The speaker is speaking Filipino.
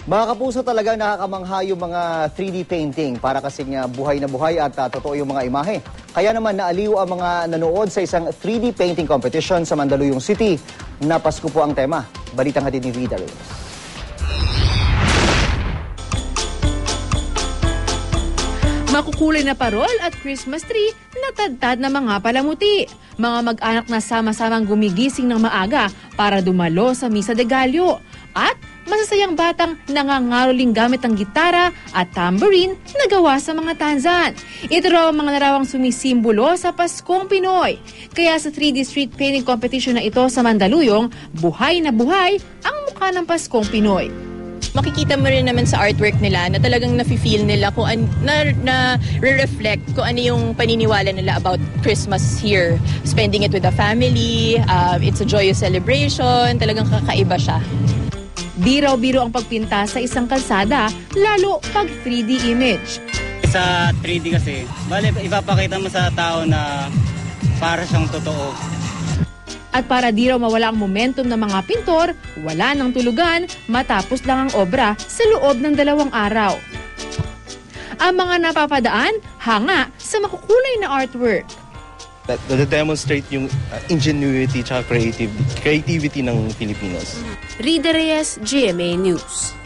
Mga kapuso, talagang nakakamangha yung mga 3D painting para kasing buhay na buhay at totoo yung mga imahe. Kaya naman naaliw ang mga nanood sa isang 3D painting competition sa Mandaluyong City na Pasko po ang tema. Balitang hatid ni Vida Reyes. Makukulay na parol at Christmas tree natadtad na mga palamuti. Mga mag-anak na sama-samang gumigising ng maaga para dumalo sa Misa de Gallo. At masasayang batang nangangaroling gamit ang gitara at tambourine na gawa sa mga tanzan. Ito raw ang mga narawang sumisimbolo sa Paskong Pinoy. Kaya sa 3D street painting competition na ito sa Mandaluyong, buhay na buhay ang mukha ng Paskong Pinoy. Makikita mo rin naman sa artwork nila na talagang nafe-feel nila kung re-reflect kung ano yung paniniwala nila about Christmas here. Spending it with the family, it's a joyous celebration, talagang kakaiba siya. Biro-biro ang pagpinta sa isang kalsada, lalo pag 3D image. Sa 3D kasi, ipapakita mo sa tao na para siyang totoo. At para di raw mawala ang momentum ng mga pintor, wala nang tulugan matapos lang ang obra sa loob ng 2 araw. Ang mga napapadaan, hanga sa makukulay na artwork. Na-demonstrate yung ingenuity at creativity ng Filipinos. Vida Reyes, GMA News.